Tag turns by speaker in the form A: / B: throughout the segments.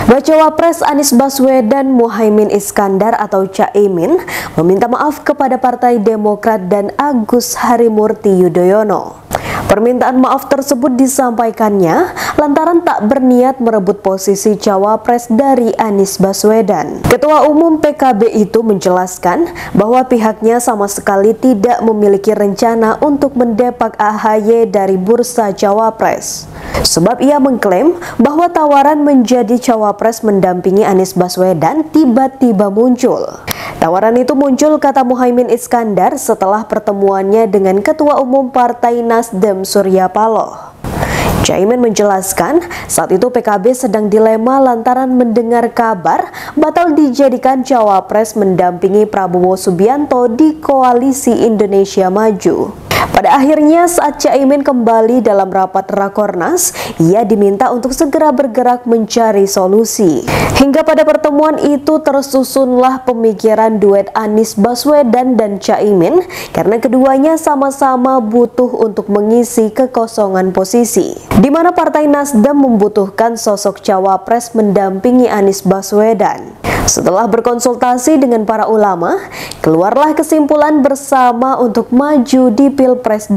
A: Bacawa Pres Anies Baswedan Muhaimin Iskandar atau Caimin meminta maaf kepada Partai Demokrat dan Agus Harimurti Yudhoyono. Permintaan maaf tersebut disampaikannya lantaran tak berniat merebut posisi Cawapres dari Anies Baswedan. Ketua Umum PKB itu menjelaskan bahwa pihaknya sama sekali tidak memiliki rencana untuk mendepak AHY dari bursa Cawapres. Sebab ia mengklaim bahwa tawaran menjadi Cawapres mendampingi Anies Baswedan tiba-tiba muncul. Tawaran itu muncul, kata Muhaimin Iskandar, setelah pertemuannya dengan Ketua Umum Partai Nasdem Surya Paloh. Caimin menjelaskan saat itu PKB sedang dilema lantaran mendengar kabar batal dijadikan Cawapres mendampingi Prabowo Subianto di Koalisi Indonesia Maju. Pada akhirnya saat Caimin kembali dalam rapat Rakornas, ia diminta untuk segera bergerak mencari solusi. Hingga pada pertemuan itu tersusunlah pemikiran duet Anies Baswedan dan Caimin karena keduanya sama-sama butuh untuk mengisi kekosongan posisi, di mana Partai Nasdem membutuhkan sosok Cawapres mendampingi Anies Baswedan. Setelah berkonsultasi dengan para ulama, keluarlah kesimpulan bersama untuk maju di Pilpres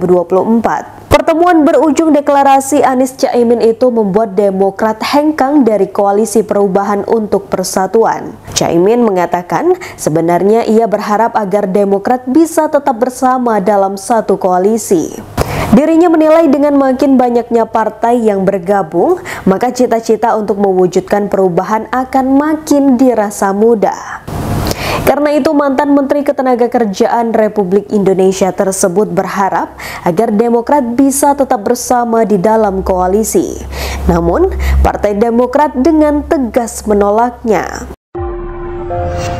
A: 2024. Pertemuan berujung deklarasi Anies Caimin itu membuat Demokrat hengkang dari Koalisi Perubahan untuk Persatuan. Caimin mengatakan sebenarnya ia berharap agar Demokrat bisa tetap bersama dalam satu koalisi. Dirinya menilai dengan makin banyaknya partai yang bergabung, maka cita-cita untuk mewujudkan perubahan akan makin dirasa mudah. Karena itu mantan Menteri Ketenagakerjaan Republik Indonesia tersebut berharap agar Demokrat bisa tetap bersama di dalam koalisi. Namun, Partai Demokrat dengan tegas menolaknya.